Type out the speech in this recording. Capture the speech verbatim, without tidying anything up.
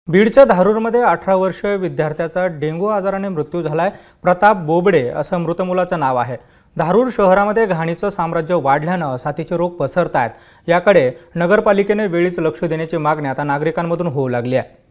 बीडच्या धारूरमध्ये अठरा वर्षीय विद्यार्थ्याचा डेंगू आजाराने मृत्यू झालाय। प्रताप बोबडे असं मृत मुलाचं नाव आहे। धारूर शहरामध्ये घाणीचं साम्राज्य वाढल्यानं साथीचे रोग पसरत आहेत। याकडे नगरपालिकेने वेळीच लक्ष देण्याची मागणी आता नागरिकांमधून होऊ लागली आहे।